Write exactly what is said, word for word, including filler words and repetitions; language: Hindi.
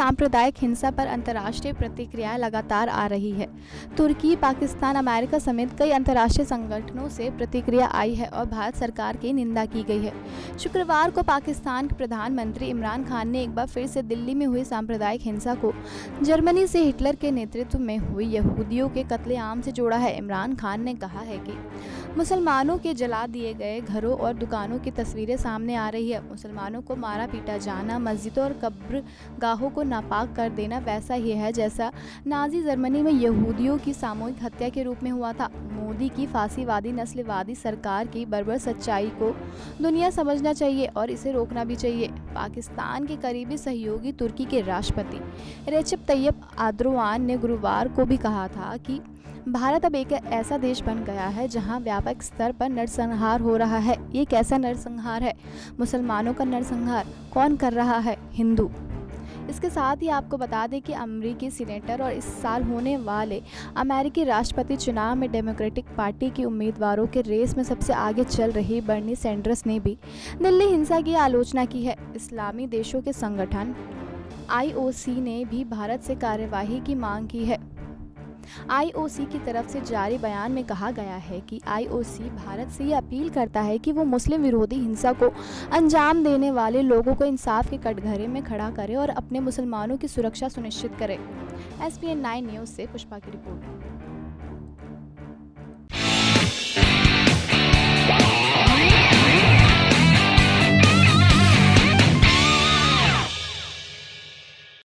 सांप्रदायिक हिंसा पर अंतर्राष्ट्रीय प्रतिक्रिया लगातार आ रही है। तुर्की, पाकिस्तान, अमेरिका समेत कई अंतर्राष्ट्रीय संगठनों से प्रतिक्रिया आई है और भारत सरकार की निंदा की गई है। शुक्रवार को पाकिस्तान के प्रधानमंत्री इमरान खान ने एक बार फिर से दिल्ली में हुई सांप्रदायिक हिंसा को जर्मनी से हिटलर के नेतृत्व में हुई यहूदियों के कत्लेआम से जोड़ा है। इमरान खान ने कहा है कि मुसलमानों के जला दिए गए घरों और दुकानों की तस्वीरें सामने आ रही है। मुसलमानों को मारा पीटा जाना, मस्जिदों और कब्रगाहों को नापाक कर देना वैसा ही है जैसा नाजी जर्मनी में यहूदियों की सामूहिक हत्या के रूप में हुआ था। मोदी की फांसीवादी नस्लवादी सरकार की बर्बर सच्चाई को दुनिया समझना चाहिए और इसे रोकना भी चाहिए। पाकिस्तान के करीबी सहयोगी तुर्की के राष्ट्रपति रेचेप तैयब एर्दोगान ने गुरुवार को भी कहा था कि भारत अब एक ऐसा देश बन गया है जहां व्यापक स्तर पर नरसंहार हो रहा है। ये कैसा नरसंहार है? मुसलमानों का नरसंहार कौन कर रहा है? हिंदू। इसके साथ ही आपको बता दें कि अमेरिकी सीनेटर और इस साल होने वाले अमेरिकी राष्ट्रपति चुनाव में डेमोक्रेटिक पार्टी की उम्मीदवारों के रेस में सबसे आगे चल रही बर्नी सैंडर्स ने भी दिल्ली हिंसा की आलोचना की है। इस्लामी देशों के संगठन आई ओ सी ने भी भारत से कार्यवाही की मांग की है। आई ओ सी की तरफ से जारी बयान में कहा गया है कि आई ओ सी भारत से ये अपील करता है कि वो मुस्लिम विरोधी हिंसा को अंजाम देने वाले लोगों को इंसाफ के कटघरे में खड़ा करे और अपने मुसलमानों की सुरक्षा सुनिश्चित करे। S P N nine news से पुष्पा की रिपोर्ट।